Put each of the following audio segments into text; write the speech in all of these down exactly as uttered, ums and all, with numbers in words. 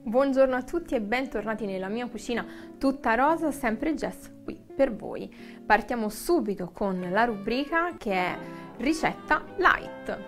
Buongiorno a tutti e bentornati nella mia cucina tutta rosa, sempre Jess qui per voi. Partiamo subito con la rubrica che è ricetta light.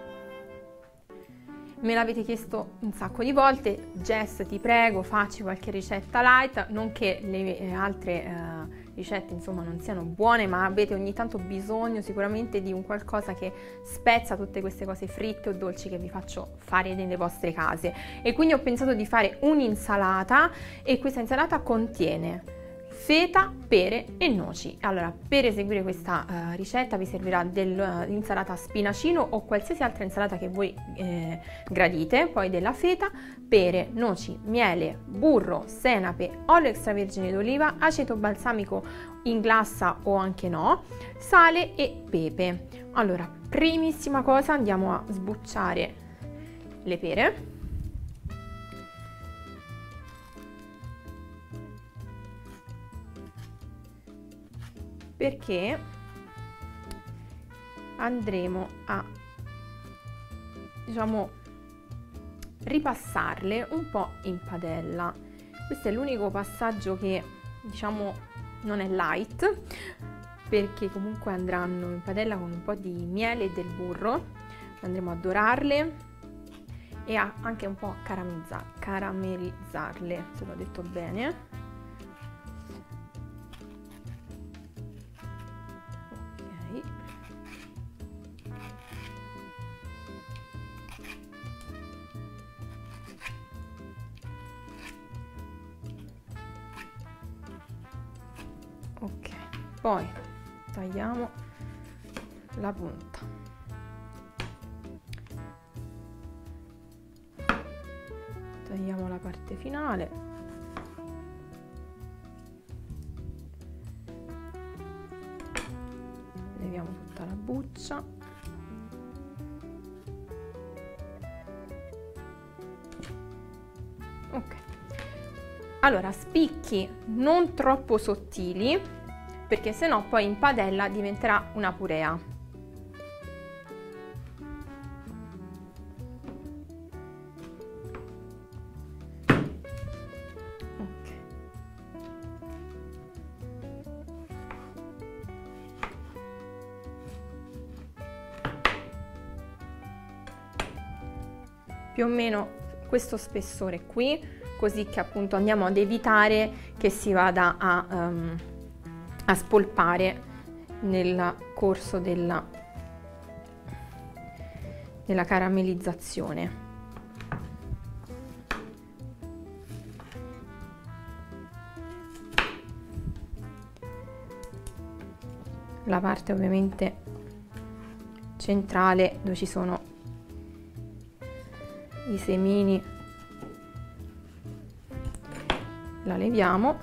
Me l'avete chiesto un sacco di volte, Jess ti prego facci qualche ricetta light, non che le altre eh, ricette insomma non siano buone, ma avete ogni tanto bisogno sicuramente di un qualcosa che spezza tutte queste cose fritte o dolci che vi faccio fare nelle vostre case, e quindi ho pensato di fare un'insalata, e questa insalata contiene feta, pere e noci. Allora, per eseguire questa uh, ricetta vi servirà dell'insalata spinacino o qualsiasi altra insalata che voi eh, gradite, poi della feta, pere, noci, miele, burro, senape, olio extravergine d'oliva, aceto balsamico in glassa o anche no, sale e pepe. Allora, primissima cosa andiamo a sbucciare le pere. Perché andremo a, diciamo, ripassarle un po' in padella. Questo è l'unico passaggio che, diciamo, non è light, perché comunque andranno in padella con un po' di miele e del burro. Andremo a dorarle e a anche un po' a caramellizza, caramellizzarle, se l'ho detto bene. Ok, poi tagliamo la punta. Tagliamo la parte finale. Leviamo tutta la buccia. Ok. Allora, spicchi non troppo sottili, perché sennò poi in padella diventerà una purea. Ok. Più o meno questo spessore qui, così che appunto andiamo ad evitare che si vada a, um, a spolpare nel corso della, della caramellizzazione. La parte ovviamente centrale dove ci sono i semini la leviamo.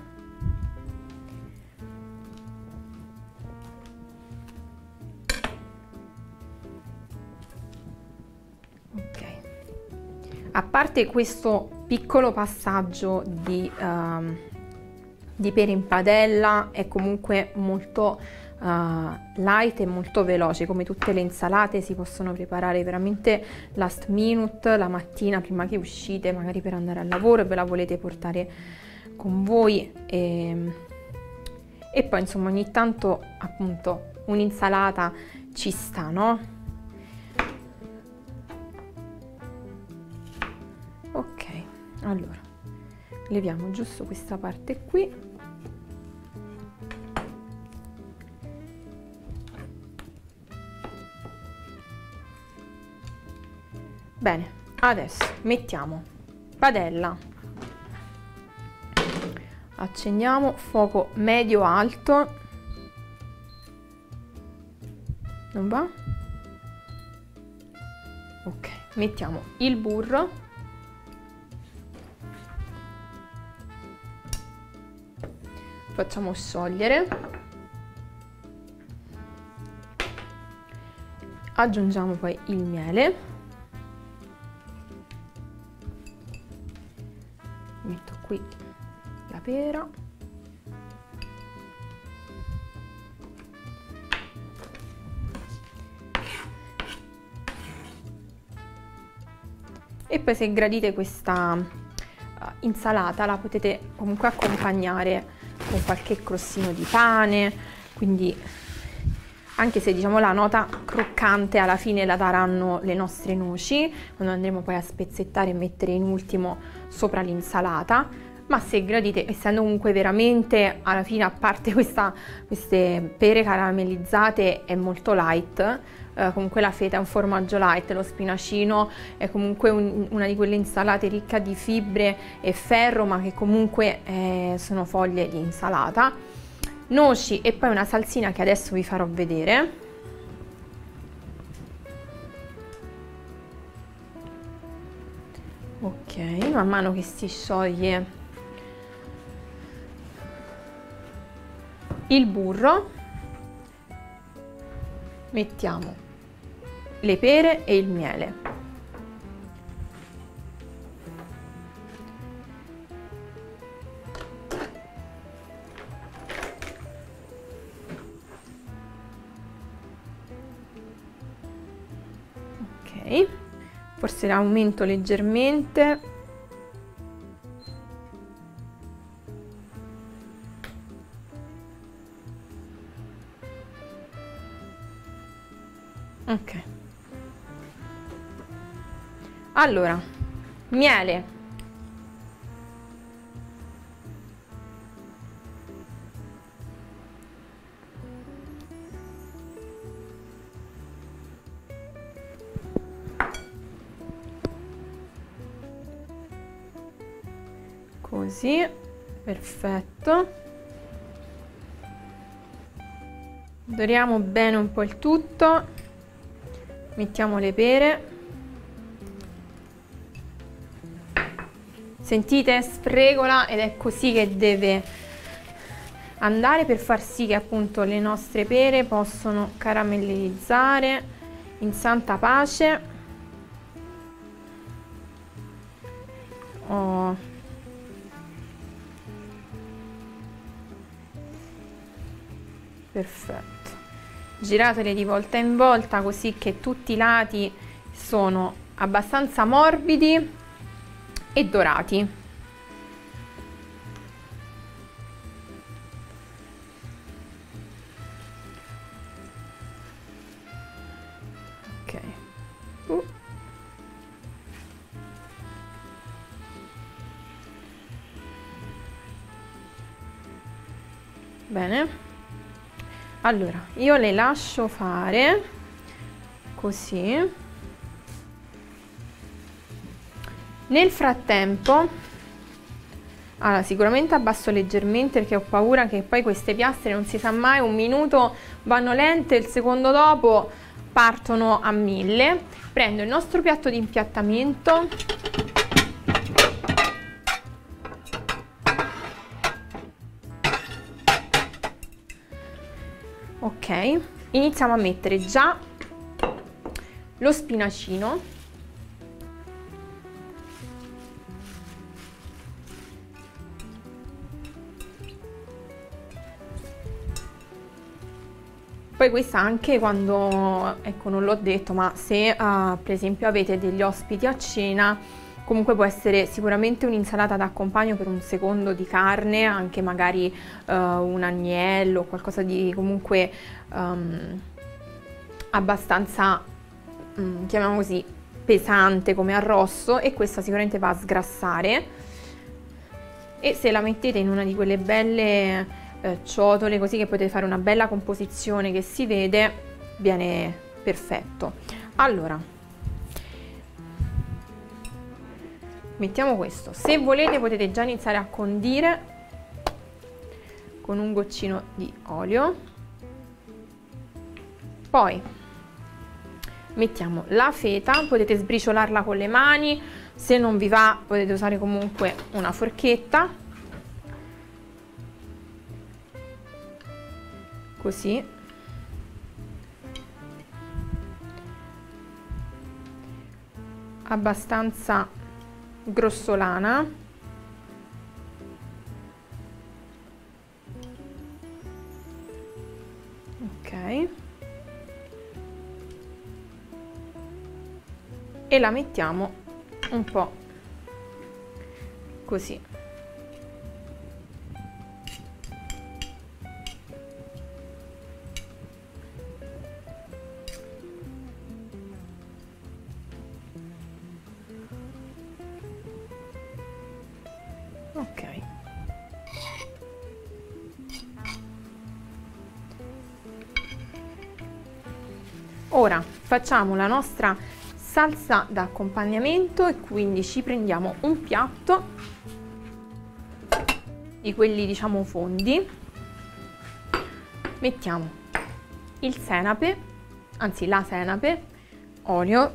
Ok, a parte questo piccolo passaggio di, uh, di pere in padella, è comunque molto uh, light e molto veloce. Come tutte le insalate si possono preparare veramente last minute, la mattina prima che uscite magari per andare al lavoro e ve la volete portare con voi, e, e poi insomma ogni tanto appunto un'insalata ci sta, no? Ok, allora leviamo giusto questa parte qui. Bene, adesso mettiamo padella. Accendiamo fuoco medio-alto. Non va? Ok, mettiamo il burro. Facciamo sciogliere. Aggiungiamo poi il miele. Metto qui la pera, e poi se gradite questa insalata la potete comunque accompagnare con qualche crostino di pane, quindi anche se diciamo la nota croccante alla fine la daranno le nostre noci, quando andremo poi a spezzettare e mettere in ultimo sopra l'insalata. Ma se gradite, essendo comunque veramente alla fine, a parte questa, queste pere caramellizzate, è molto light, eh, comunque la feta è un formaggio light, lo spinacino è comunque un, una di quelle insalate ricca di fibre e ferro, ma che comunque eh, sono foglie di insalata, noci e poi una salsina che adesso vi farò vedere. Ok, man mano che si scioglie il burro, mettiamo le pere e il miele. Ok, forse l'aumento leggermente. Ok, allora, miele, così, perfetto. Doriamo bene un po' il tutto. Mettiamo le pere, sentite? Sfregola, ed è così che deve andare per far sì che appunto le nostre pere possano caramellizzare in santa pace. Oh. Perfetto. Giratele di volta in volta così che tutti i lati sono abbastanza morbidi e dorati. Ok. Uh. Bene. Allora, io le lascio fare così. Nel frattempo, allora, sicuramente abbasso leggermente perché ho paura che poi queste piastre, non si sa mai, un minuto vanno lente, il secondo dopo partono a mille. Prendo il nostro piatto di impiattamento. Ok, iniziamo a mettere già lo spinacino, poi questa anche quando, ecco, non l'ho detto, ma se uh, per esempio avete degli ospiti a cena, comunque può essere sicuramente un'insalata d'accompagno per un secondo di carne, anche magari uh, un agnello, qualcosa di comunque um, abbastanza, um, chiamiamo così, pesante come arrosto, e questa sicuramente va a sgrassare. E se la mettete in una di quelle belle eh, ciotole, così che potete fare una bella composizione che si vede, viene perfetto. Allora, mettiamo questo. Se volete potete già iniziare a condire con un goccino di olio. Poi mettiamo la feta, potete sbriciolarla con le mani, se non vi va potete usare comunque una forchetta, così. Abbastanza grossolana. Ok. E la mettiamo un po' così. Ok. Ora facciamo la nostra salsa da accompagnamento e quindi ci prendiamo un piatto di quelli diciamo fondi, mettiamo il senape, anzi la senape, olio,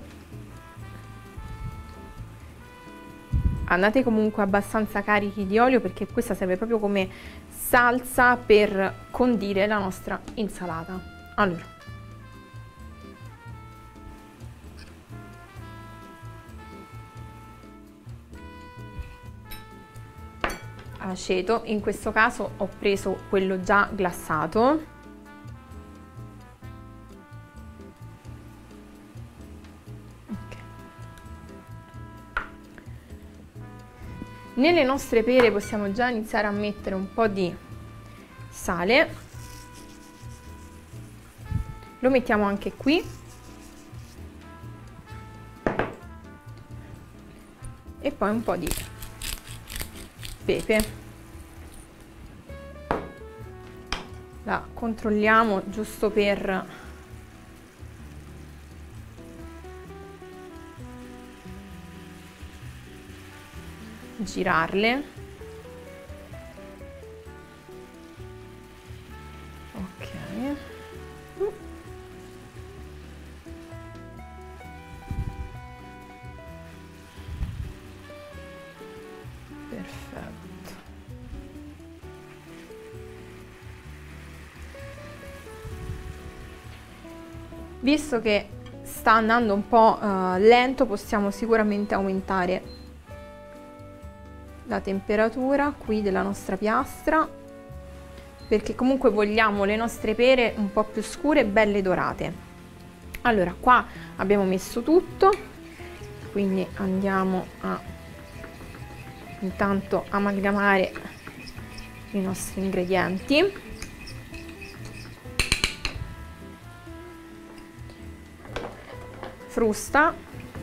andate comunque abbastanza carichi di olio perché questa serve proprio come salsa per condire la nostra insalata. Allora, aceto, in questo caso ho preso quello già glassato. Okay. Nelle nostre pere possiamo già iniziare a mettere un po' di sale, lo mettiamo anche qui e poi un po' di pepe. La controlliamo giusto per girarle. Ok. Perfetto. Visto che sta andando un po' uh, lento, possiamo sicuramente aumentare la temperatura qui della nostra piastra, perché comunque vogliamo le nostre pere un po' più scure e belle dorate. Allora, qua abbiamo messo tutto, quindi andiamo a intanto amalgamare i nostri ingredienti. Frusta,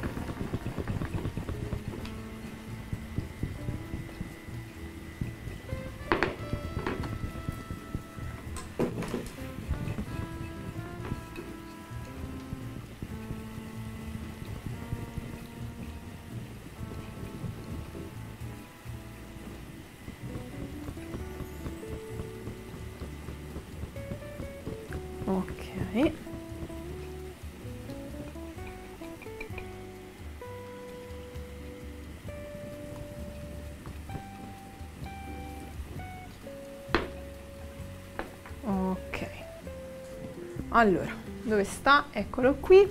ok. Ok, allora, dove sta? Eccolo qui.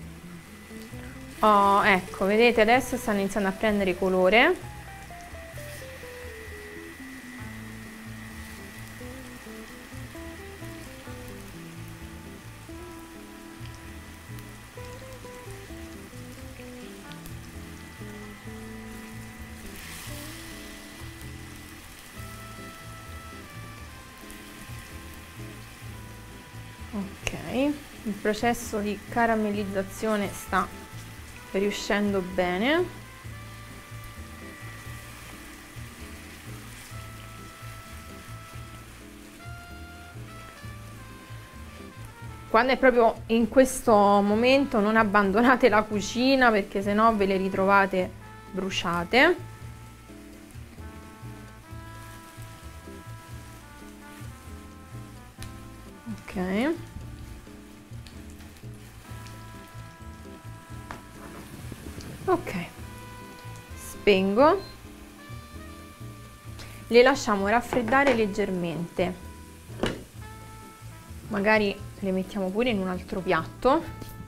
Oh, ecco, vedete, adesso stanno iniziando a prendere colore. Ok, il processo di caramellizzazione sta riuscendo bene. Quando è proprio in questo momento non abbandonate la cucina, perché sennò ve le ritrovate bruciate. Ok. Ok, spengo, le lasciamo raffreddare leggermente, magari le mettiamo pure in un altro piatto,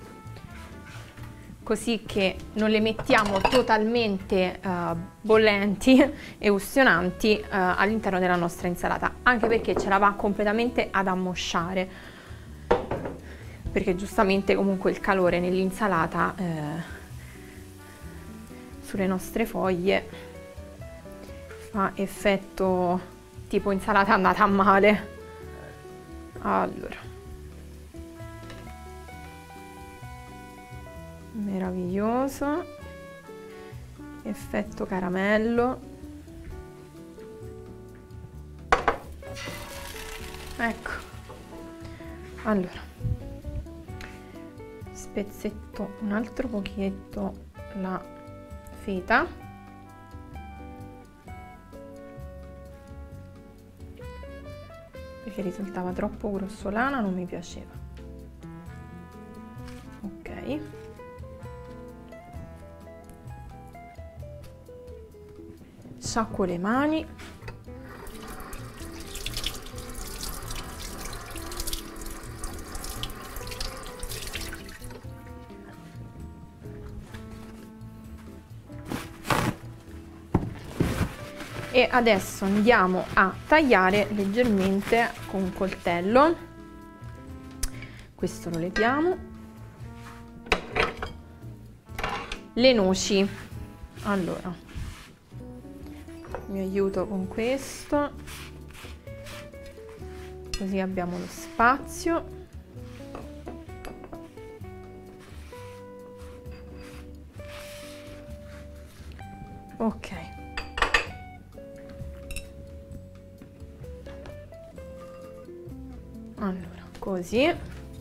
così che non le mettiamo totalmente uh, bollenti e ustionanti uh, all'interno della nostra insalata, anche perché ce la va completamente ad ammosciare, perché giustamente comunque il calore nell'insalata eh, sulle nostre foglie fa effetto tipo insalata andata a male. Allora, meraviglioso, effetto caramello. Ecco, allora spezzetto un altro pochetto la feta, perché risultava troppo grossolana, non mi piaceva. Ok, sciacquo le mani. E adesso andiamo a tagliare leggermente con un coltello. Questo lo leviamo. Le noci. Allora, mi aiuto con questo, così abbiamo lo spazio. Ok. Allora, così.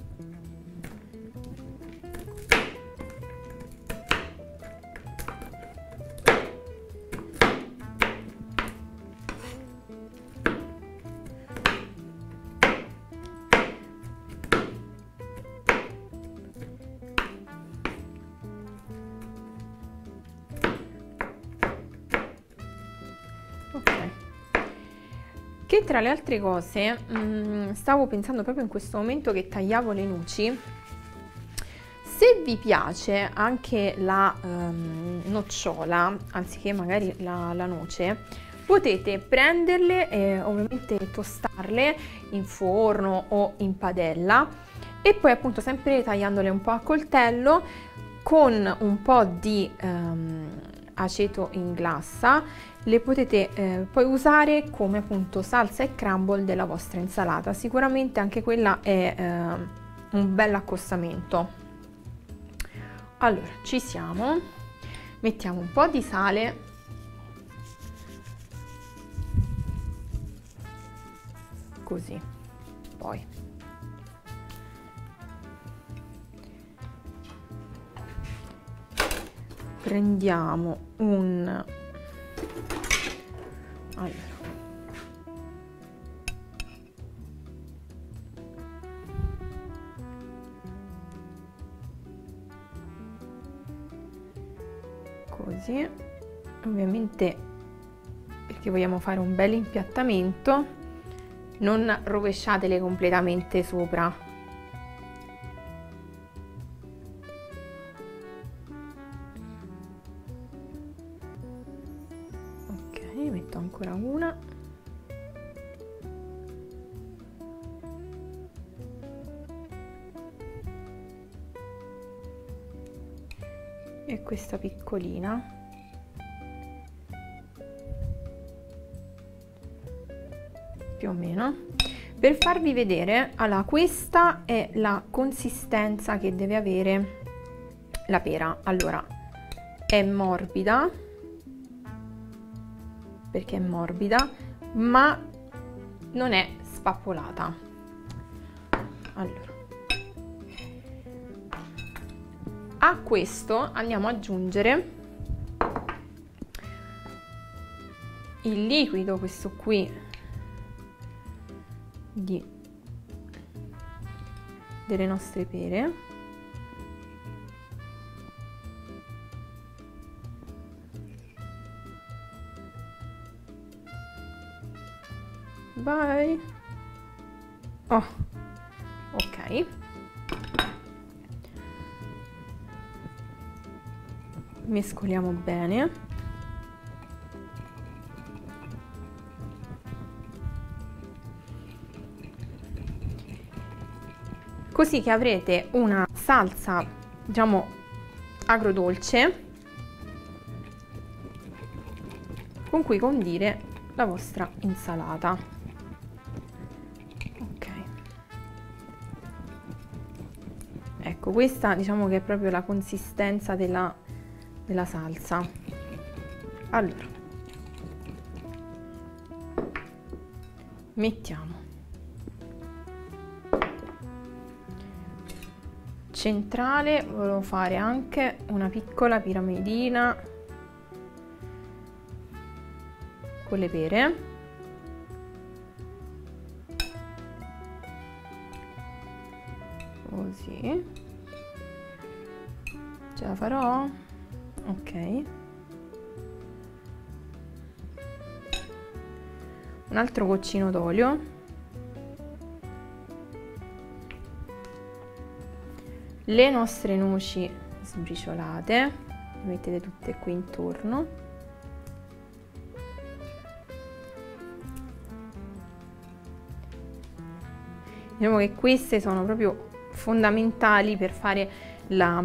Ok. Che tra le altre cose mh, stavo pensando proprio in questo momento che tagliavo le noci, se vi piace anche la um, nocciola anziché magari la, la noce, potete prenderle e ovviamente tostarle in forno o in padella e poi appunto sempre tagliandole un po' a coltello con un po' di um, aceto in glassa. Le potete eh, poi usare come appunto salsa e crumble della vostra insalata. Sicuramente anche quella è eh, un bel accostamento. Allora, ci siamo. Mettiamo un po' di sale. Così. Poi prendiamo un allora così, ovviamente perché vogliamo fare un bel impiattamento non rovesciatele completamente sopra. Metto ancora una. E questa piccolina. Più o meno. Per farvi vedere, allora questa è la consistenza che deve avere la pera. Allora, è morbida, perché è morbida, ma non è spappolata. Allora, a questo andiamo ad aggiungere il liquido, questo qui, di, delle nostre pere. Vai. Oh, ok. Mescoliamo bene. Così che avrete una salsa, diciamo, agrodolce. con cui condire la vostra insalata. Ok, ecco, questa diciamo che è proprio la consistenza della, della salsa. Allora, mettiamo centrale, volevo fare anche una piccola piramidina con le pere, così. Ce la farò? Ok, un altro goccino d'olio, le nostre noci sbriciolate, le mettete tutte qui intorno. Diciamo che queste sono proprio fondamentali per fare la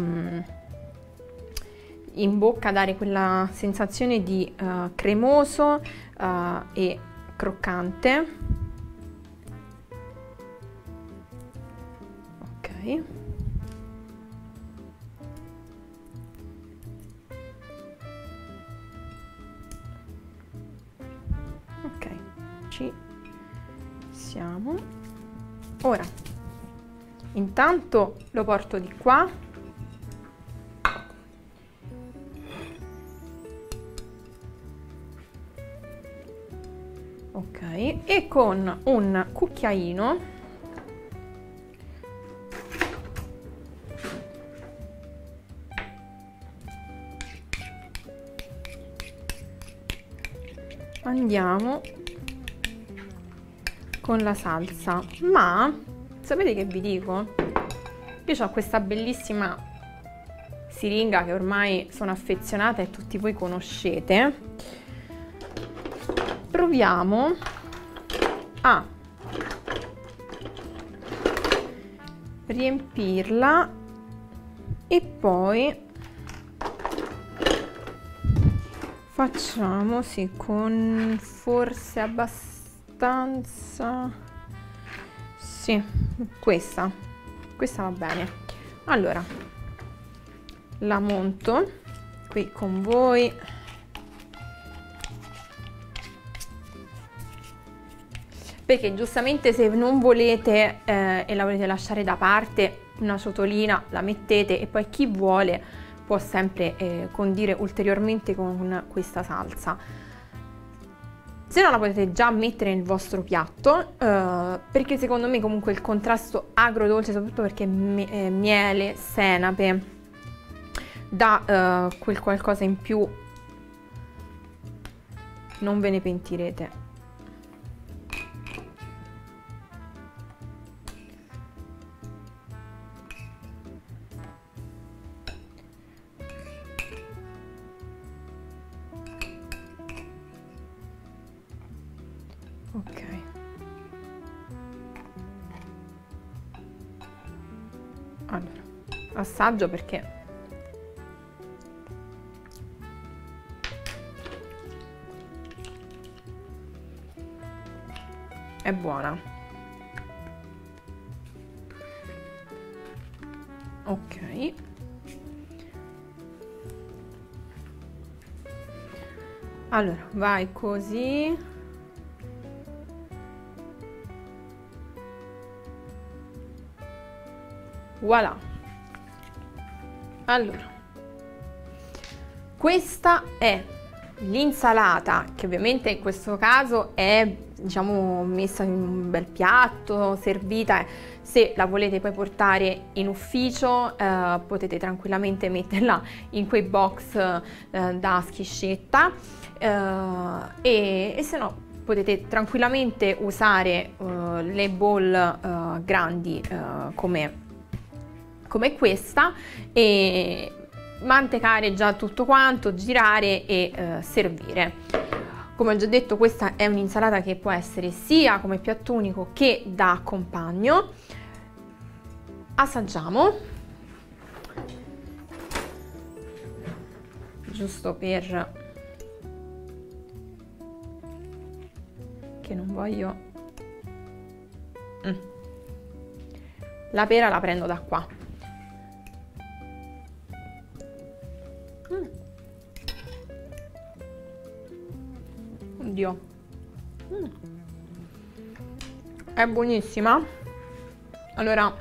in bocca, dare quella sensazione di uh, cremoso uh, e croccante. Ok. Ok, ci siamo. Ora, intanto lo porto di qua. Ok, e con un cucchiaino andiamo con la salsa. Ma sapete che vi dico? Io ho questa bellissima siringa che ormai sono affezionata e tutti voi conoscete. Proviamo a riempirla e poi facciamo, sì, con forse abbastanza, sì, questa, questa va bene. Allora, la monto qui con voi. Perché giustamente se non volete eh, e la volete lasciare da parte, una ciotolina la mettete e poi chi vuole può sempre eh, condire ulteriormente con questa salsa. Se no la potete già mettere nel vostro piatto, eh, perché secondo me comunque il contrasto agrodolce, soprattutto perché me, eh, miele, senape, dà eh, quel qualcosa in più, non ve ne pentirete. Ok, allora assaggio perché è buona. Ok, allora vai così. Voilà. Allora, questa è l'insalata, che ovviamente in questo caso è, diciamo, messa in un bel piatto, servita. Se la volete poi portare in ufficio, eh, potete tranquillamente metterla in quei box eh, da schiscetta, eh, e, e se no potete tranquillamente usare uh, le bowl uh, grandi uh, come come questa, e mantecare già tutto quanto, girare e eh, servire. Come ho già detto, questa è un'insalata che può essere sia come piatto unico che da compagno. Assaggiamo, giusto per che non voglio... Mm. La pera la prendo da qua. Mm. Oddio. Mm. È buonissima. Allora,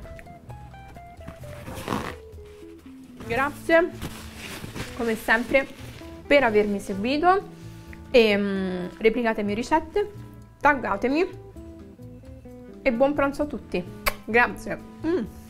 grazie come sempre per avermi seguito e um, replicatemi ricette, taggatemi e buon pranzo a tutti. Grazie. Mm.